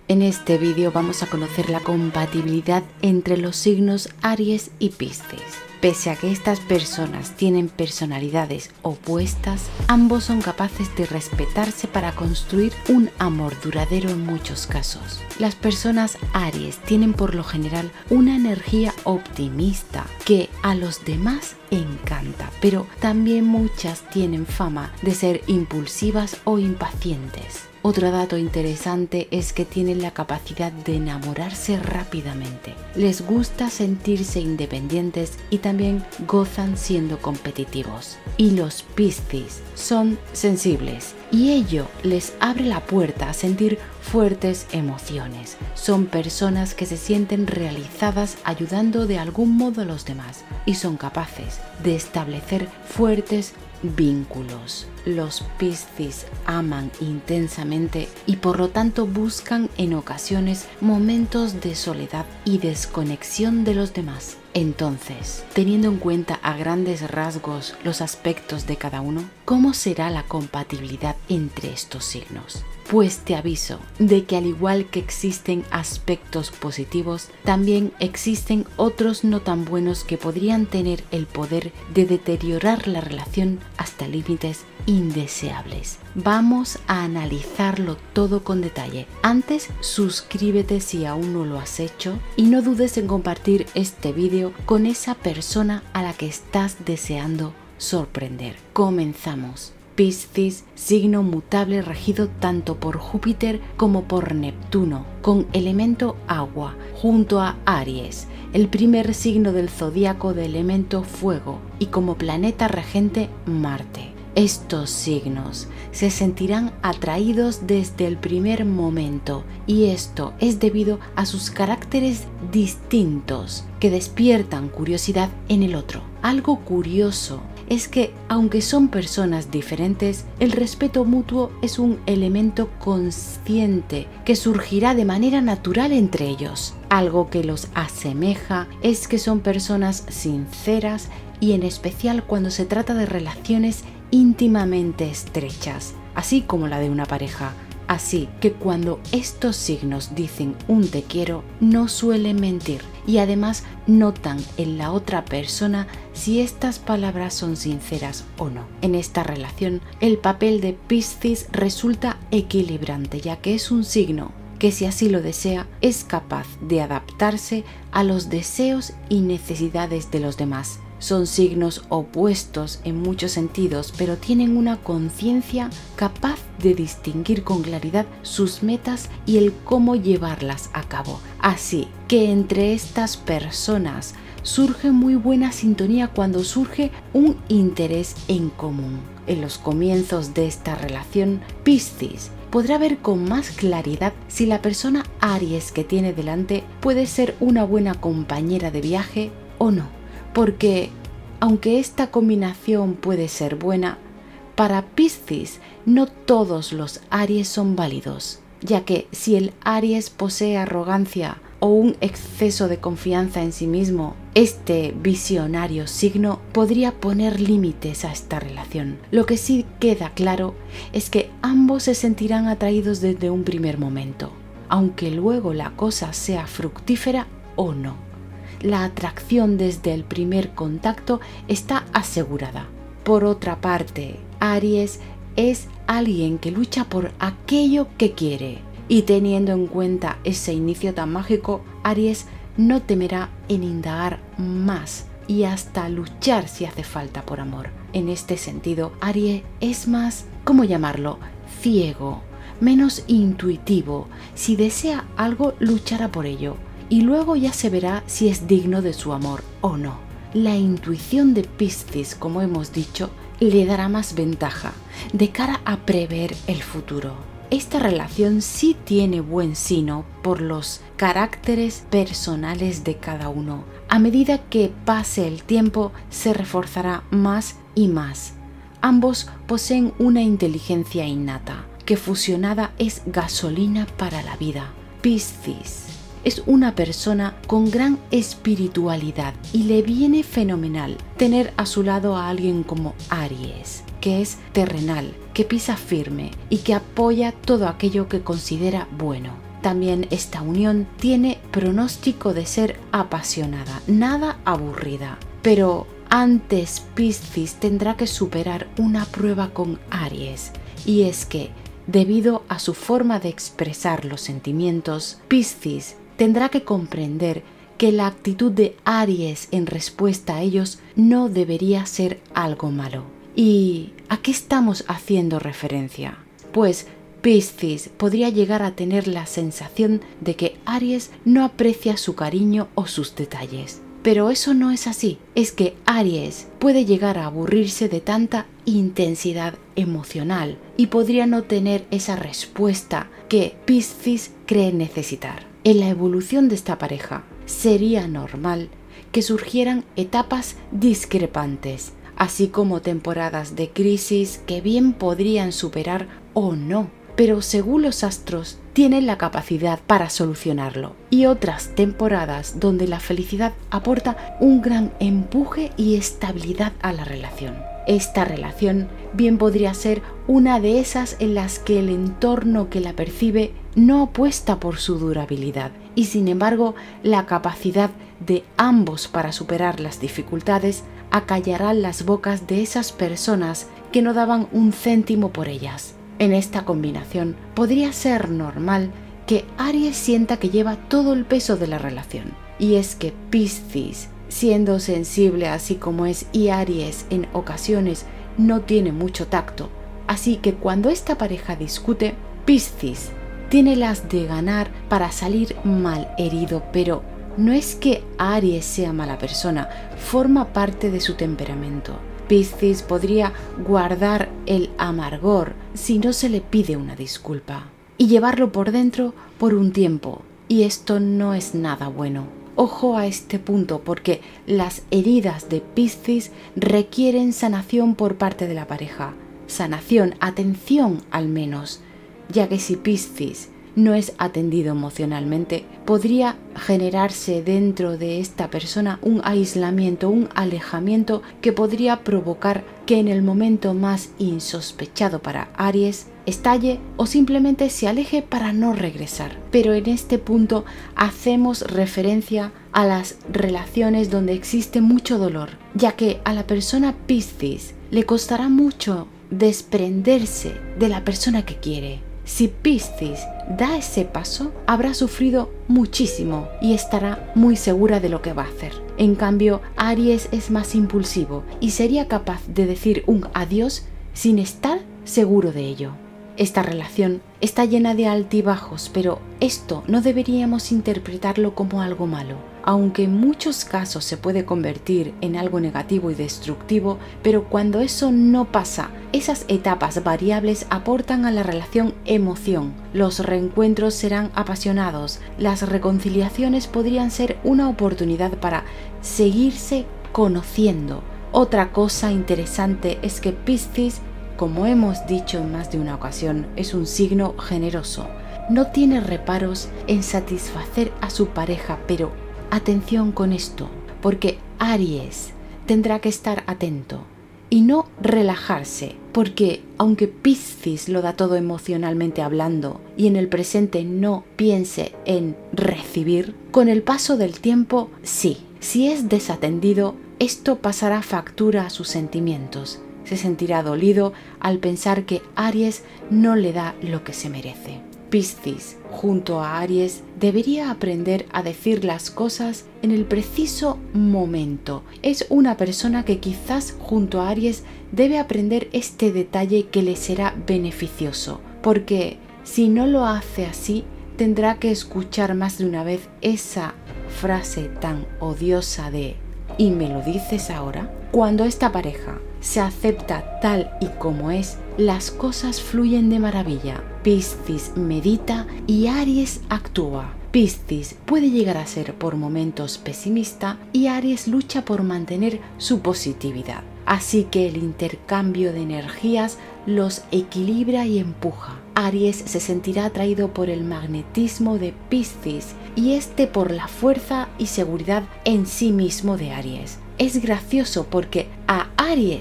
En este vídeo vamos a conocer la compatibilidad entre los signos Aries y Piscis. Pese a que estas personas tienen personalidades opuestas, ambos son capaces de respetarse para construir un amor duradero en muchos casos. Las personas Aries tienen por lo general una energía optimista que a los demás encanta, pero también muchas tienen fama de ser impulsivas o impacientes. Otro dato interesante es que tienen la capacidad de enamorarse rápidamente. Les gusta sentirse independientes y también gozan siendo competitivos. Y los Piscis son sensibles y ello les abre la puerta a sentir fuertes emociones. Son personas que se sienten realizadas ayudando de algún modo a los demás y son capaces de establecer fuertes vínculos. Los Piscis aman intensamente y por lo tanto buscan en ocasiones momentos de soledad y desconexión de los demás. Entonces, teniendo en cuenta a grandes rasgos los aspectos de cada uno, ¿cómo será la compatibilidad entre estos signos? Pues te aviso de que al igual que existen aspectos positivos, también existen otros no tan buenos que podrían tener el poder de deteriorar la relación hasta límites indeseables. Vamos a analizarlo todo con detalle. Antes, suscríbete si aún no lo has hecho y no dudes en compartir este vídeo con esa persona a la que estás deseando sorprender. Comenzamos. Piscis, signo mutable regido tanto por Júpiter como por Neptuno, con elemento agua, junto a Aries, el primer signo del zodíaco de elemento fuego, y como planeta regente Marte. Estos signos se sentirán atraídos desde el primer momento y esto es debido a sus caracteres distintos que despiertan curiosidad en el otro. Algo curioso es que, aunque son personas diferentes, el respeto mutuo es un elemento consciente que surgirá de manera natural entre ellos. Algo que los asemeja es que son personas sinceras y en especial cuando se trata de relaciones íntimamente estrechas, así como la de una pareja. Así que cuando estos signos dicen un te quiero, no suelen mentir y además notan en la otra persona si estas palabras son sinceras o no. En esta relación, el papel de Piscis resulta equilibrante, ya que es un signo que, si así lo desea, es capaz de adaptarse a los deseos y necesidades de los demás. Son signos opuestos en muchos sentidos, pero tienen una conciencia capaz de distinguir con claridad sus metas y el cómo llevarlas a cabo. Así que entre estas personas surge muy buena sintonía cuando surge un interés en común. En los comienzos de esta relación, Piscis podrá ver con más claridad si la persona Aries que tiene delante puede ser una buena compañera de viaje o no. Porque, aunque esta combinación puede ser buena, para Piscis no todos los Aries son válidos, ya que si el Aries posee arrogancia o un exceso de confianza en sí mismo, este visionario signo podría poner límites a esta relación. Lo que sí queda claro es que ambos se sentirán atraídos desde un primer momento, aunque luego la cosa sea fructífera o no. La atracción desde el primer contacto está asegurada. Por otra parte, Aries es alguien que lucha por aquello que quiere y teniendo en cuenta ese inicio tan mágico, Aries no temerá en indagar más y hasta luchar si hace falta por amor. En este sentido, Aries es más, ¿cómo llamarlo?, ciego, menos intuitivo. Si desea algo, luchará por ello. Y luego ya se verá si es digno de su amor o no. La intuición de Piscis, como hemos dicho, le dará más ventaja de cara a prever el futuro. Esta relación sí tiene buen sino por los caracteres personales de cada uno. A medida que pase el tiempo, se reforzará más y más. Ambos poseen una inteligencia innata, que fusionada es gasolina para la vida. Piscis es una persona con gran espiritualidad y le viene fenomenal tener a su lado a alguien como Aries, que es terrenal, que pisa firme y que apoya todo aquello que considera bueno. también esta unión tiene pronóstico de ser apasionada, nada aburrida. Pero antes Piscis tendrá que superar una prueba con Aries, y es que, debido a su forma de expresar los sentimientos, Piscis tendrá que comprender que la actitud de Aries en respuesta a ellos no debería ser algo malo. ¿Y a qué estamos haciendo referencia? Pues Piscis podría llegar a tener la sensación de que Aries no aprecia su cariño o sus detalles. Pero eso no es así, es que Aries puede llegar a aburrirse de tanta intensidad emocional y podría no tener esa respuesta que Piscis cree necesitar. En la evolución de esta pareja sería normal que surgieran etapas discrepantes, así como temporadas de crisis que bien podrían superar o no, pero según los astros tienen la capacidad para solucionarlo, y otras temporadas donde la felicidad aporta un gran empuje y estabilidad a la relación. Esta relación bien podría ser una de esas en las que el entorno que la percibe no apuesta por su durabilidad, y sin embargo la capacidad de ambos para superar las dificultades acallarán las bocas de esas personas que no daban un céntimo por ellas. En esta combinación podría ser normal que Aries sienta que lleva todo el peso de la relación, y es que Piscis, siendo sensible así como es, y Aries en ocasiones no tiene mucho tacto, así que cuando esta pareja discute, Piscis tiene las de ganar para salir mal herido, pero no es que Aries sea mala persona, forma parte de su temperamento. Piscis podría guardar el amargor si no se le pide una disculpa y llevarlo por dentro por un tiempo, y esto no es nada bueno. Ojo a este punto, porque las heridas de Piscis requieren sanación por parte de la pareja. Sanación, atención al menos, ya que si Piscis no es atendido emocionalmente, podría generarse dentro de esta persona un aislamiento, un alejamiento que podría provocar que en el momento más insospechado para Aries estalle o simplemente se aleje para no regresar. Pero en este punto hacemos referencia a las relaciones donde existe mucho dolor, ya que a la persona Piscis le costará mucho desprenderse de la persona que quiere. Si Piscis da ese paso, habrá sufrido muchísimo y estará muy segura de lo que va a hacer. En cambio, Aries es más impulsivo y sería capaz de decir un adiós sin estar seguro de ello. Esta relación está llena de altibajos, pero esto no deberíamos interpretarlo como algo malo, aunque en muchos casos se puede convertir en algo negativo y destructivo, pero cuando eso no pasa, esas etapas variables aportan a la relación emoción. Los reencuentros serán apasionados, las reconciliaciones podrían ser una oportunidad para seguirse conociendo. Otra cosa interesante es que Piscis, como hemos dicho en más de una ocasión, es un signo generoso. No tiene reparos en satisfacer a su pareja, pero atención con esto, porque Aries tendrá que estar atento y no relajarse, porque aunque Piscis lo da todo emocionalmente hablando y en el presente no piense en recibir, con el paso del tiempo sí. Si es desatendido, esto pasará factura a sus sentimientos. Se sentirá dolido al pensar que Aries no le da lo que se merece. Piscis, junto a Aries, debería aprender a decir las cosas en el preciso momento. Es una persona que quizás junto a Aries debe aprender este detalle que le será beneficioso, porque si no lo hace así, tendrá que escuchar más de una vez esa frase tan odiosa de ¿y me lo dices ahora? Cuando esta pareja se acepta tal y como es, las cosas fluyen de maravilla. Piscis medita y Aries actúa. Piscis puede llegar a ser por momentos pesimista y Aries lucha por mantener su positividad. Así que el intercambio de energías los equilibra y empuja. Aries se sentirá atraído por el magnetismo de Piscis y este por la fuerza y seguridad en sí mismo de Aries. Es gracioso porque a Aries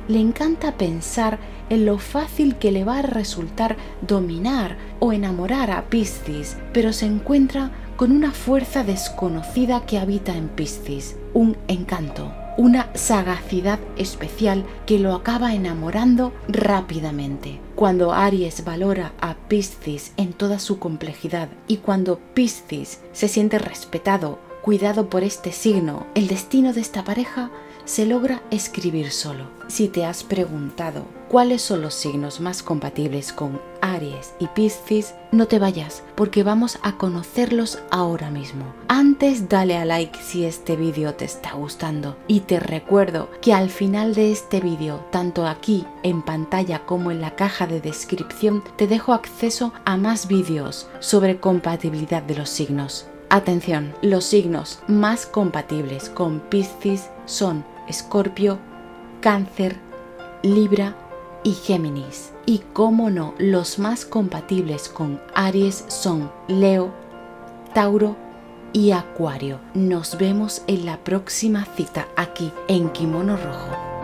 le encanta pensar en lo fácil que le va a resultar dominar o enamorar a Piscis, pero se encuentra con una fuerza desconocida que habita en Piscis, un encanto, una sagacidad especial que lo acaba enamorando rápidamente. Cuando Aries valora a Piscis en toda su complejidad y cuando Piscis se siente respetado, cuidado por este signo, el destino de esta pareja se logra escribir solo. Si te has preguntado cuáles son los signos más compatibles con Aries y Piscis, no te vayas porque vamos a conocerlos ahora mismo. Antes dale a like si este vídeo te está gustando y te recuerdo que al final de este vídeo, tanto aquí en pantalla como en la caja de descripción, te dejo acceso a más vídeos sobre compatibilidad de los signos. Atención, los signos más compatibles con Piscis son Escorpio, Cáncer, Libra y Géminis. Y cómo no, los más compatibles con Aries son Leo, Tauro y Acuario. Nos vemos en la próxima cita aquí en Kimono Rojo.